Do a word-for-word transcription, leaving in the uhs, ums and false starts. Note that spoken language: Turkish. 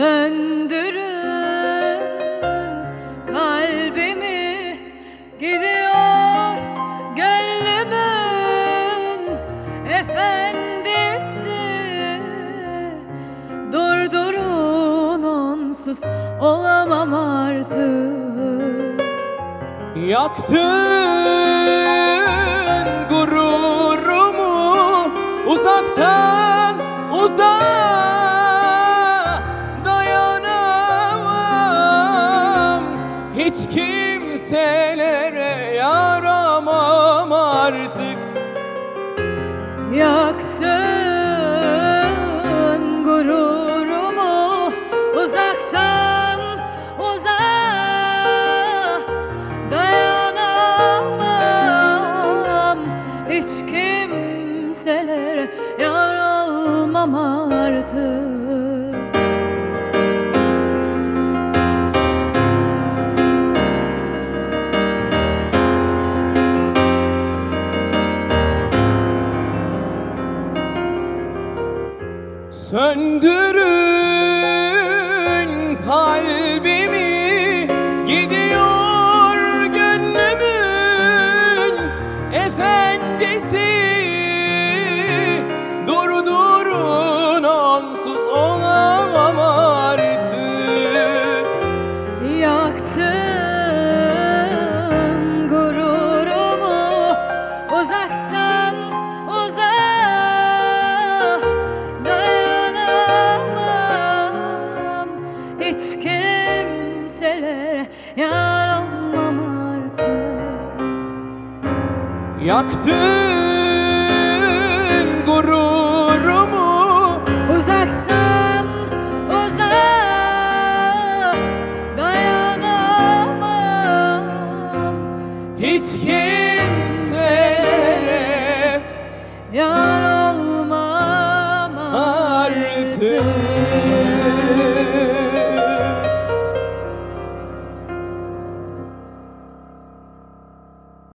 Söndürün kalbimi, gidiyor gönlümün efendisi. Durdurun, onsuz olamam artık. Yaktın gururumu uzaktan uzağa, dayanamam, hiç kimselere yaramam artık. Yaktın gururumu uzaktan uzağa, dayanamam, hiç kimselere yar olmam artık. Söndürün kalbimi, gidiyor gönlümün efendisi. Durdurun, onsuz olamam artık. Yaktın gururumu uzaktan uzağa, dayanamam, hiç kimselere yar olmam artık. Yaktın gururumu Uzaktan uzağa, dayanamam, hiç kimselere yar olmam artık. artık.